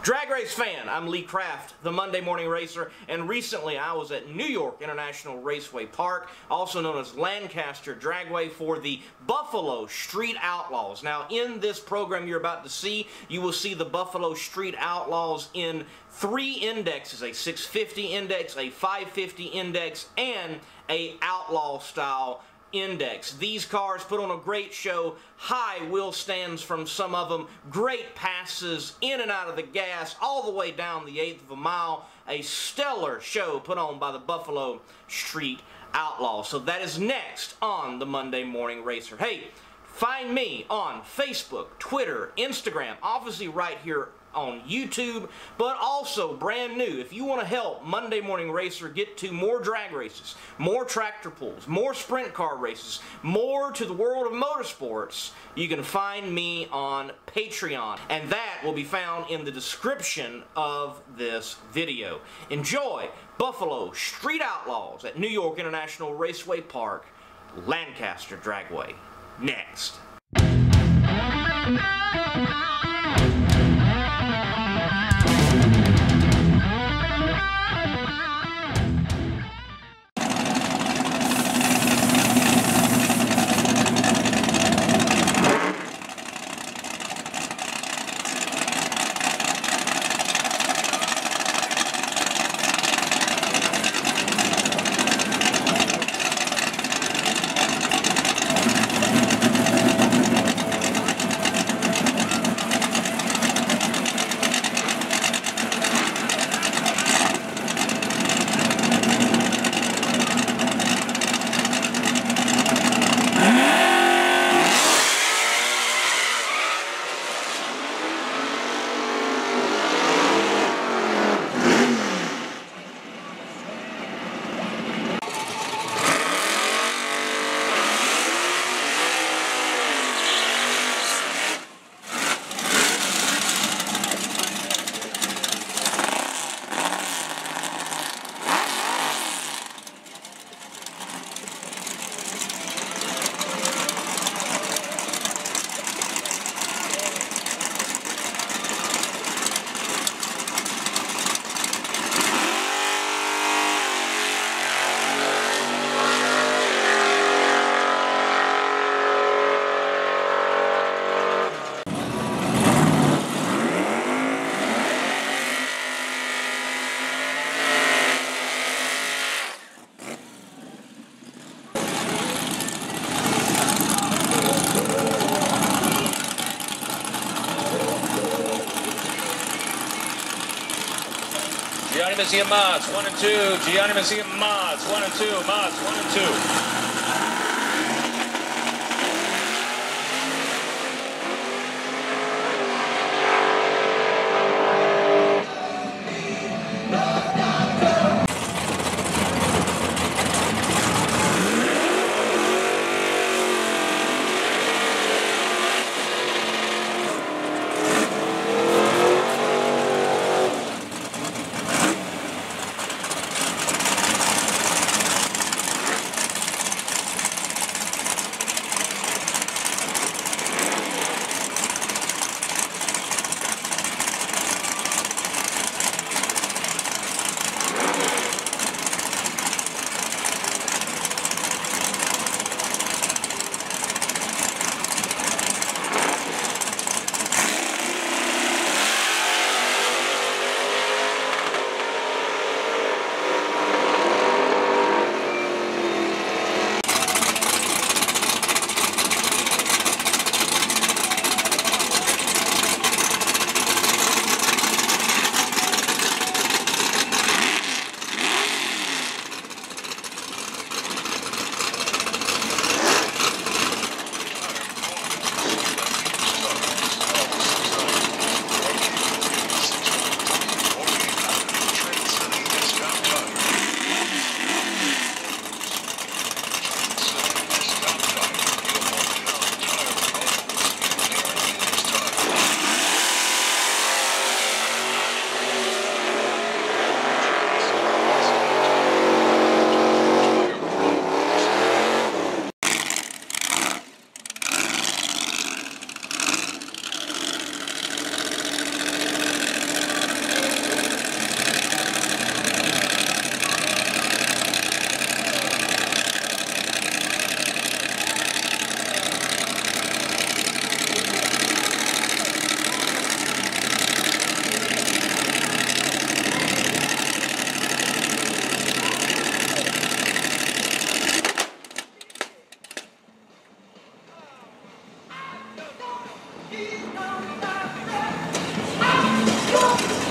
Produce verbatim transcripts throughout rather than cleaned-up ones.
Drag race fan, I'm Lee Kraft, the Monday Morning Racer, and recently I was at New York International Raceway Park, also known as Lancaster Dragway, for the Buffalo Street Outlaws. Now, in this program you're about to see, you will see the Buffalo Street Outlaws in three indexes, a six fifty index, a five fifty index, and a outlaw style index. These cars put on a great show, high wheel stands from some of them, great passes in and out of the gas, all the way down the eighth of a mile. A stellar show put on by the Buffalo Street Outlaws. So that is next on the Monday Morning Racer. Hey, find me on Facebook, Twitter, Instagram, obviously right here on YouTube, but also brand new. If you want to help Monday Morning Racer get to more drag races, more tractor pulls, more sprint car races, more to the world of motorsports, you can find me on Patreon, and that will be found in the description of this video. Enjoy Buffalo Street Outlaws at New York International Raceway Park, Lancaster Dragway. Next. Gianni Messia mods, one and two. Gianni Messia mods, one and two. Mods, one and two.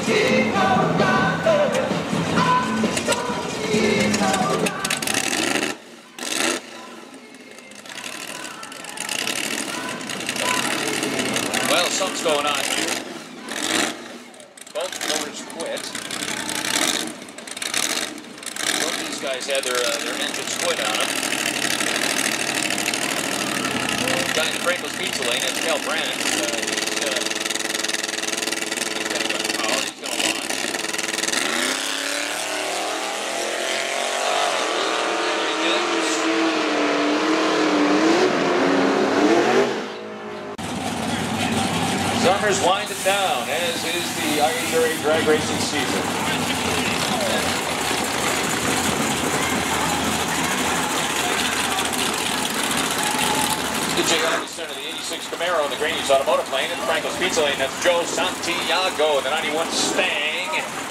Well, something's going on here. Both motors quit. Both these guys had their uh, their engines quit on them. The guy in the Frankel's Pizza Lane, that's Cal Brandt. Uh, he's, uh, he's got a bunch of power. He's going to launch. Summer's winding down, as is the I H R A drag racing season. D J Army center of the eighty-six Camaro in the Graney's Automotive Lane in Frankel's Pizza Lane. That's Joe Santiago, the ninety-one Stang.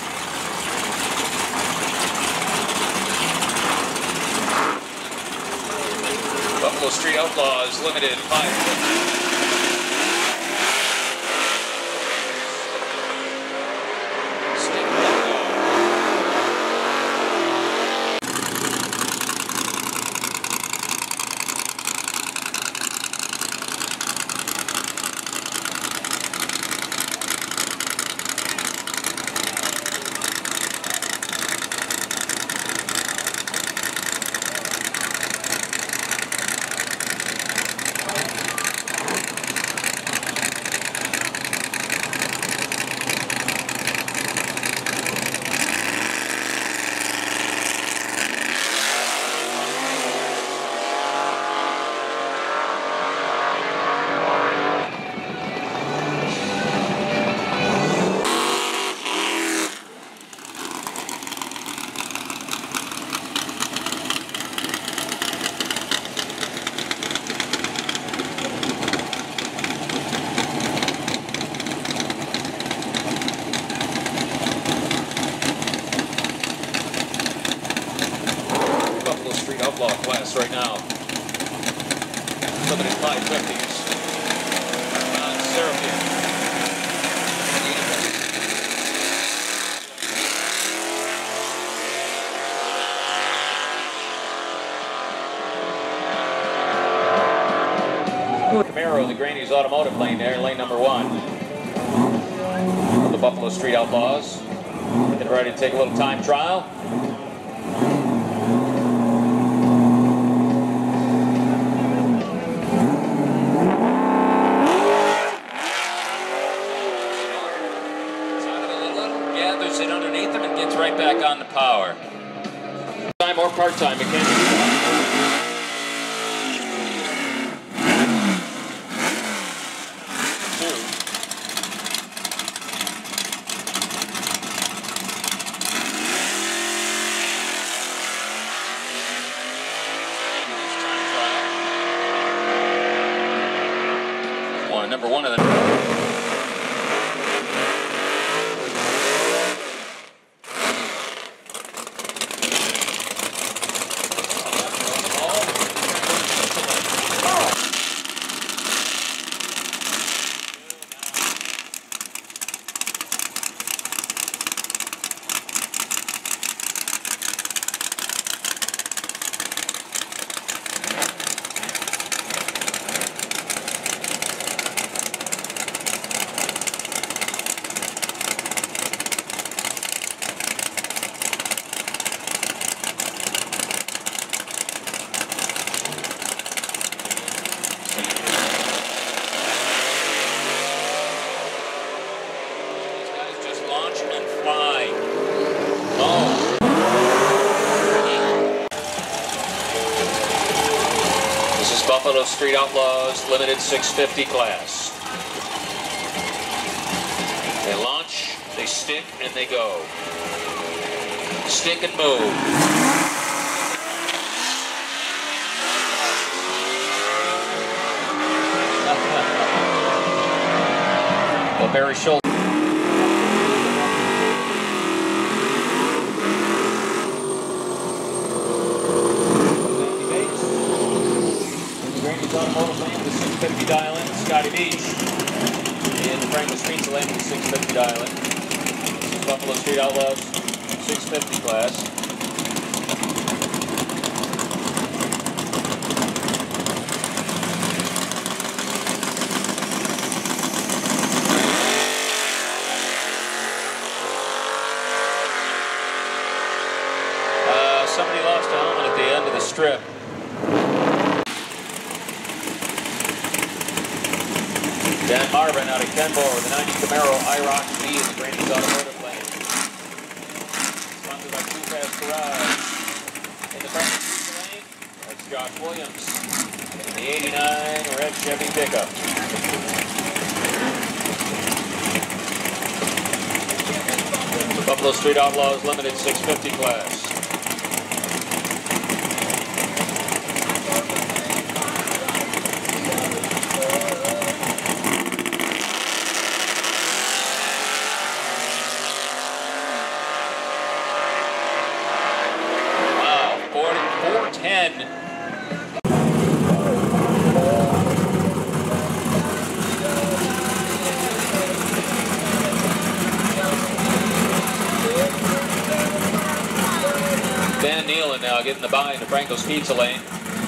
Buffalo Street Outlaws Limited five fifty. Outlaw class right now. Limited five fifties. On Syracuse. Camaro in the Graney's Automotive Lane there, lane number one. Of the Buffalo Street Outlaws. Getting ready to take a little time trial. Gathers it underneath them and gets right back on the power. Time or part-time, it can be. One, number one of them. Buffalo Street Outlaws Limited six fifty class. They launch, they stick, and they go. Stick and move. Well, Barry Schultz. Automotive Lane with six fifty dial in, Scotty Beach. In the Frankel's Pizza Lane with six fifty dial in. Buffalo Street Outlaws six fifty class. Uh, somebody lost a helmet at the end of the strip. Dan Marvin out of Kenmore with the ninety Camaro I ROC V in the Granny's Automotive lane. Sponsored by Too Fast Garage. In the front lane, that's Josh Williams. In the eighty-nine red Chevy pickup. The Buffalo Street Outlaws Limited six fifty class. four ten. Dan Nealon now getting the buy into Franco's Pizza Lane.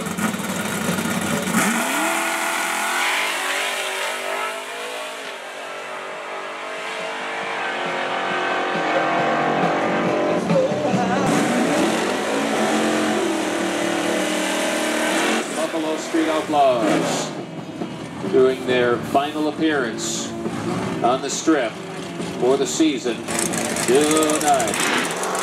Buffalo Street Outlaws doing their final appearance on the strip for the season tonight.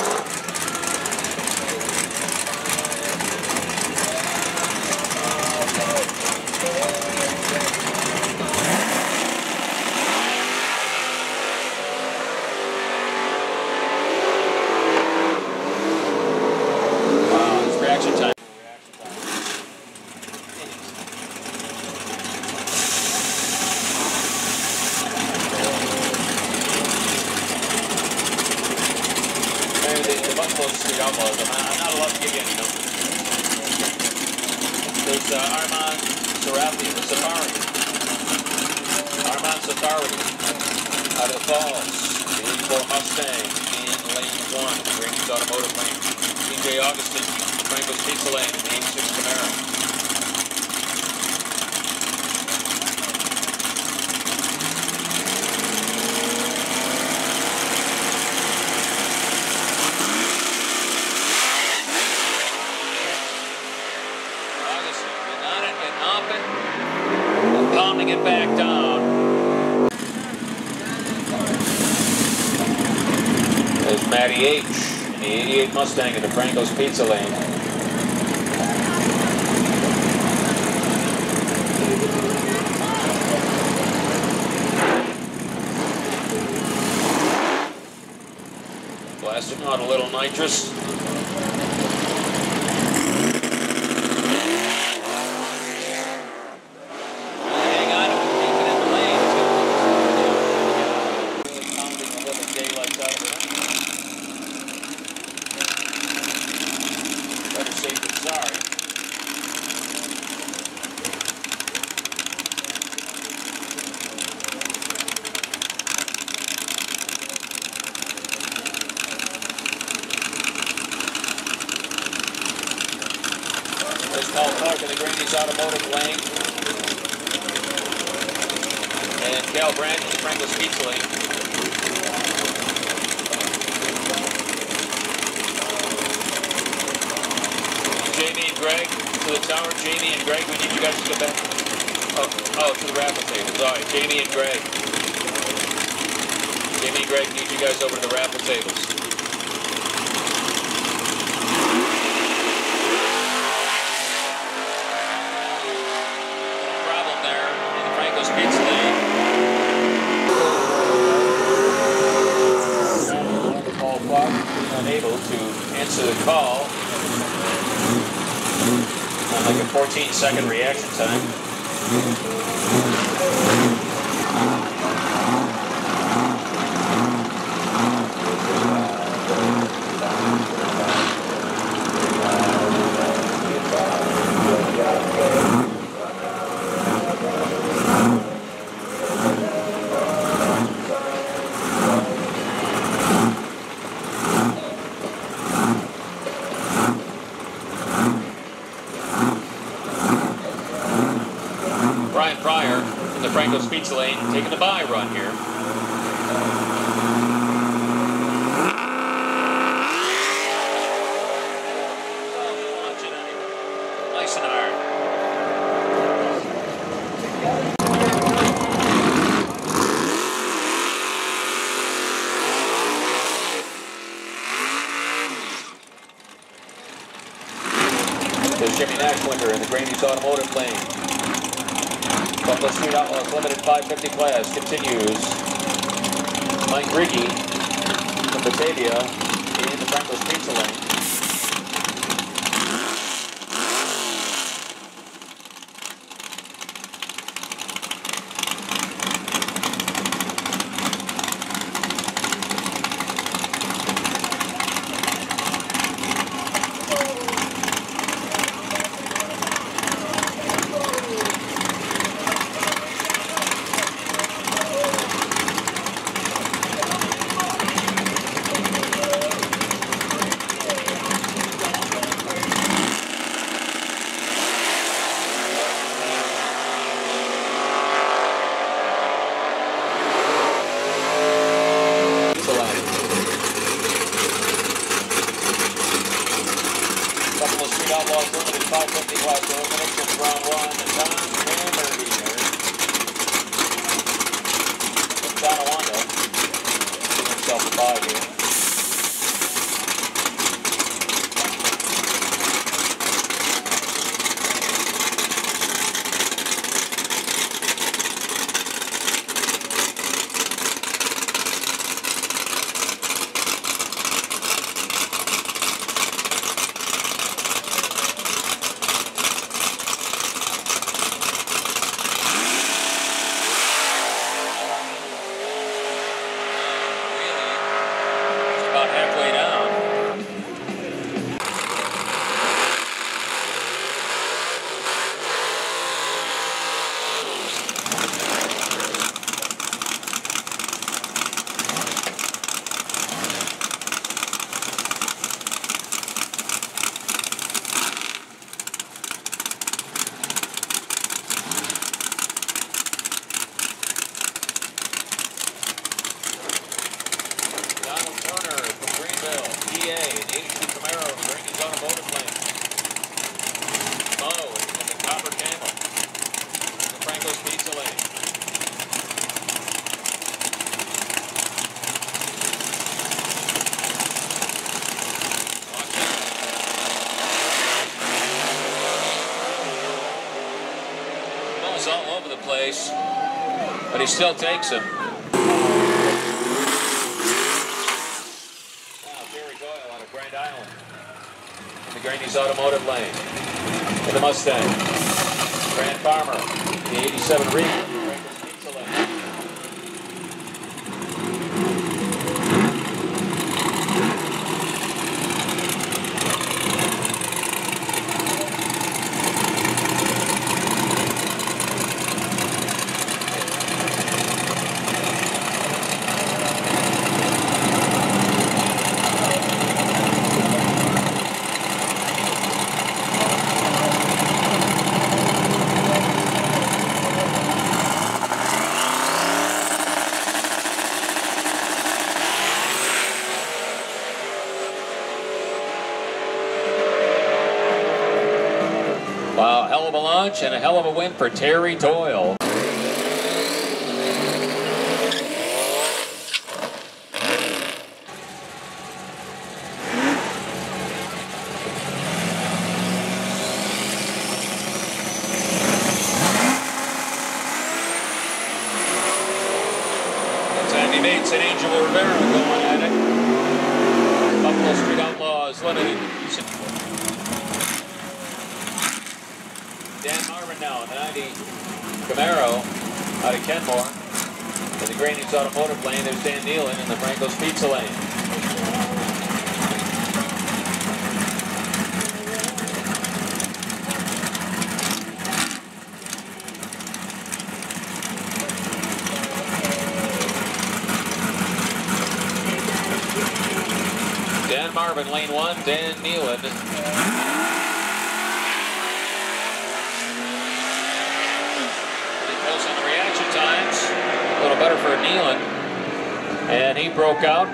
Wow, it's reaction time. The Buffalo Street Outlaws, I'm, I'm not allowed to give you any numbers. There's uh, Armand Sarafi, the Safari. Armand Safari out of the Falls, the eighty-four Mustang in lane one, the Granny's Automotive lane. T J Augustin, Franco's Pizza Lane, in the eighty-six Camaro. Calming it back down. There's Matty H in the eighty-eight Mustang into Franco's Pizza Lane. Blasting out a little nitrous. Better safe than sorry. There's Paul Clark in the Granny's Automotive lane. And Cal Brandt in the Franco's Pizza lane. Jamie and Greg to the tower. Jamie and Greg, we need you guys to get back. Oh, oh, to the raffle tables. All right, Jamie and Greg. Jamie and Greg need you guys over to the raffle tables. No problem there in the Franco's Pizza lane. Paul Clark being unable to answer the call. Like a fourteen second reaction time. Franco's Pizza Lane taking the bye run here. Nice and hard. There's Jimmy Nash winner in the Graney's Automotive Lane. Buffalo Street Outlaws Limited five fifty class continues. Mike Riggy from Batavia in the Franco's Pizza Lane. Buffalo Street Outlaws Limited five fifty class eliminations round one. Tom Hammer here. Tonawanda giving himself a bye here. About halfway down. P A, an eighty-two Camaro, Graney's Automotive Lane. Mo in the Copper Camel, the Franco's Pizza Lane. Mo's all over the place, but he still takes him. Grand Island in the Graney's Automotive Lane in the Mustang. Grant Farmer, the eighty-seven Reed, Franco's Pizza Lane. Wow, hell of a launch and a hell of a win for Terry Doyle. Sandy Bates and Angel Rivera going at it. Buffalo Street Outlaws Limited. Dan Marvin now in the ninety Camaro out of Kenmore. In the Graney's Automotive Lane, there's Dan Nealon in the Franco's Pizza Lane. Dan Marvin, lane one, Dan Nealon. On the reaction time. Butterford Nealon, and he broke out.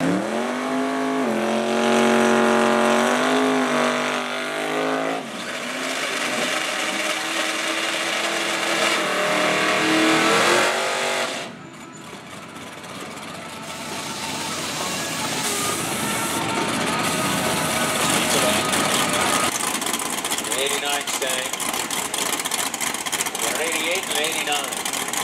eighty-nine staying. We're at eighty-eight and eighty-nine.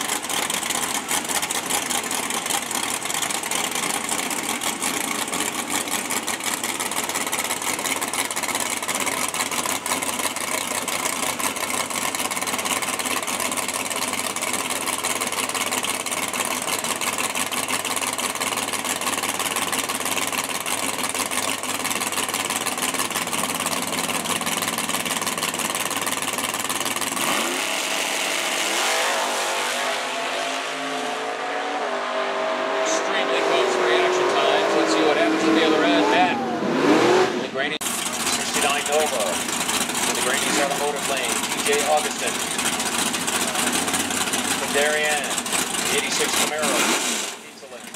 Nova in the Graney's Automotive Lane, T J Augustin, from Darien, the eighty-six Camaro, pizza lane.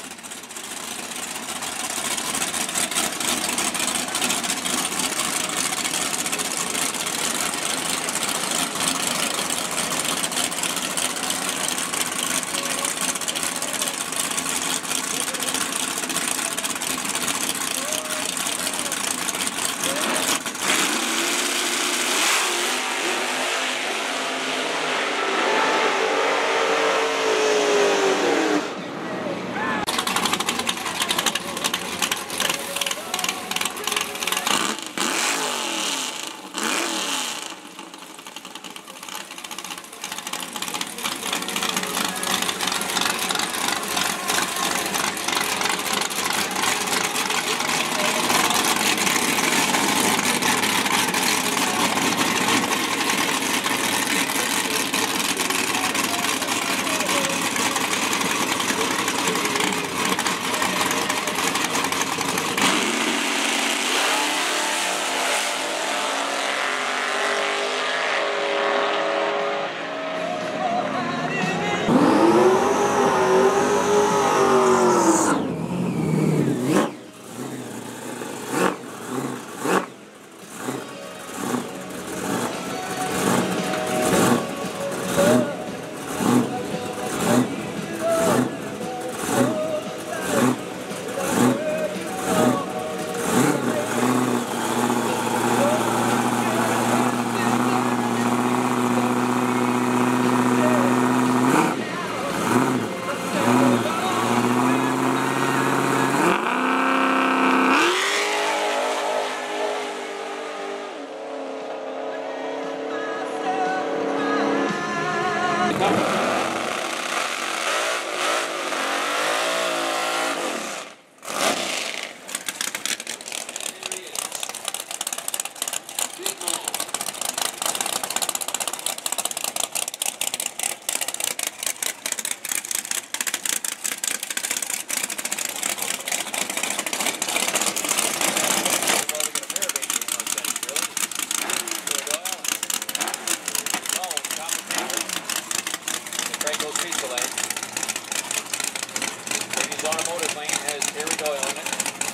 Automotive Lane has Terry Doyle in it.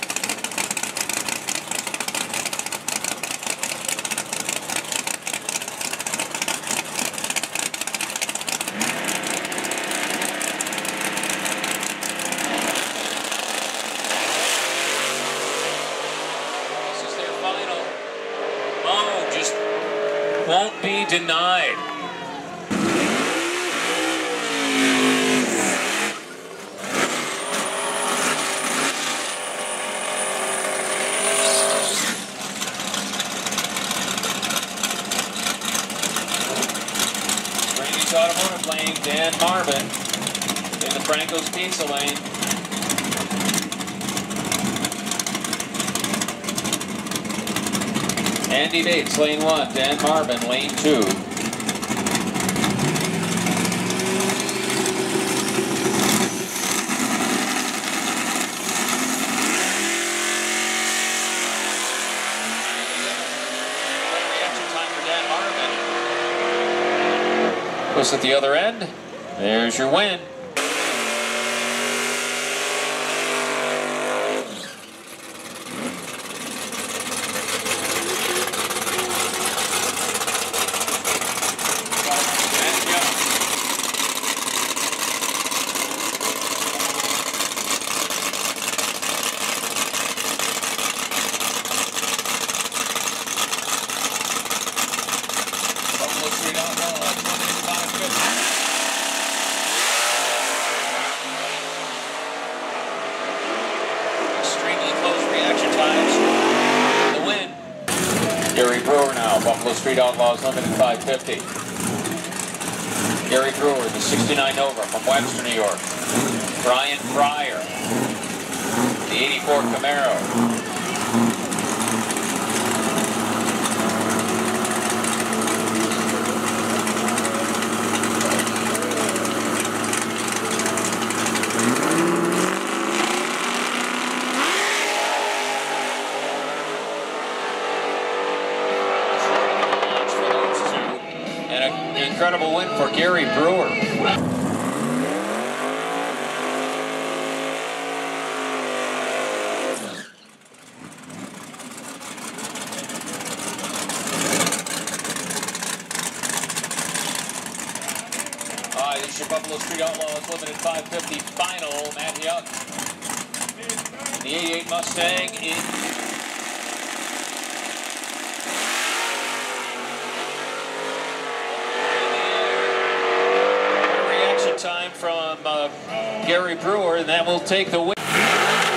This is their final. Oh, just won't be denied. Automotive Lane, Dan Marvin in the Franco's Pizza Lane. Andy Bates, Lane one, Dan Marvin, Lane two. Close at the other end. There's your win. Outlaws, limited five fifty. Extremely close reaction times. The win. Gary Brewer now, Buffalo Street Outlaws, limited five fifty. Gary Brewer, the sixty-nine Nova from Webster, New York. Brian Fryer, the eighty-four Camaro. Incredible win for Gary Brewer. Alright, this is your Buffalo Street Outlaws limited five fifty final. Matt Young. The eighty-eight Mustang in time from uh, Gary Brewer, and that will take the win.